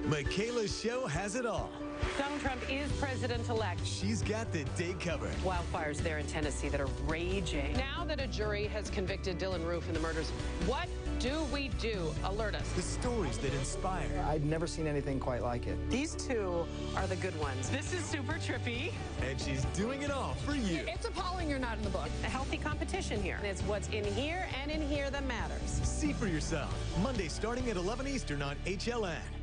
MichaeLA's show has it all. Donald Trump is president-elect. She's got the day covered. Wildfires there in Tennessee that are raging. Now that a jury has convicted Dylann Roof in the murders, what do we do? Alert us. The stories that inspire. I'd never seen anything quite like it. These two are the good ones. This is super trippy. And she's doing it all for you. It's appalling you're not in the book. A healthy competition here. It's what's in here and in here that matters. See for yourself. Monday starting at 11 Eastern on HLN.